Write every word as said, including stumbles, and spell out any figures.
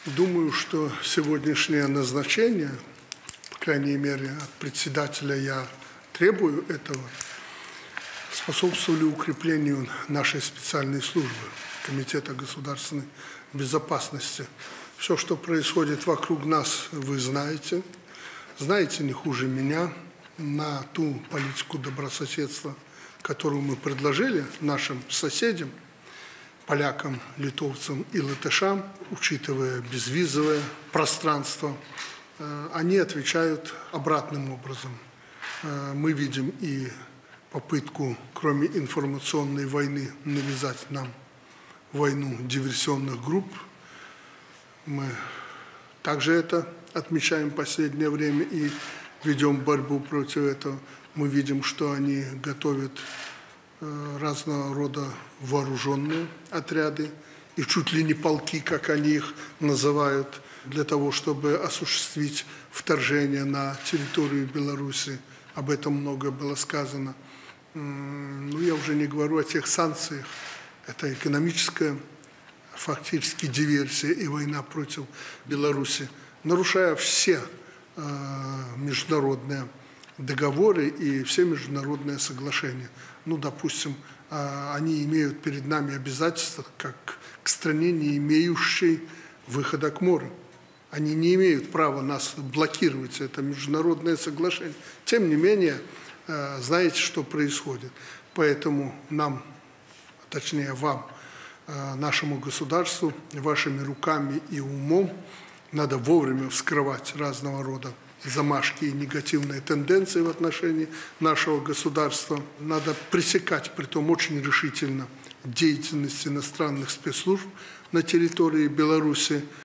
Думаю, что сегодняшнее назначение, по крайней мере, от председателя я требую этого, способствовали укреплению нашей специальной службы, Комитета государственной безопасности. Все, что происходит вокруг нас, вы знаете. Знаете не хуже меня. На ту политику добрососедства, которую мы предложили нашим соседям, полякам, литовцам и латышам, учитывая безвизовое пространство, они отвечают обратным образом. Мы видим и попытку, кроме информационной войны, навязать нам войну диверсионных групп. Мы также это отмечаем в последнее время и ведем борьбу против этого. Мы видим, что они готовят разного рода вооруженные отряды и чуть ли не полки, как они их называют, для того, чтобы осуществить вторжение на территорию Беларуси. Об этом много было сказано. Ну, я уже не говорю о тех санкциях. Это экономическая, фактически, диверсия и война против Беларуси, нарушая все э, международные договоры и все международные соглашения. Ну, допустим, э, они имеют перед нами обязательства, как к стране, не имеющей выхода к морю. Они не имеют права нас блокировать, это международное соглашение. Тем не менее, э, знаете, что происходит. Поэтому нам, точнее вам, нашему государству, вашими руками и умом надо вовремя вскрывать разного рода замашки и негативные тенденции в отношении нашего государства. Надо пресекать, притом очень решительно, деятельность иностранных спецслужб на территории Беларуси.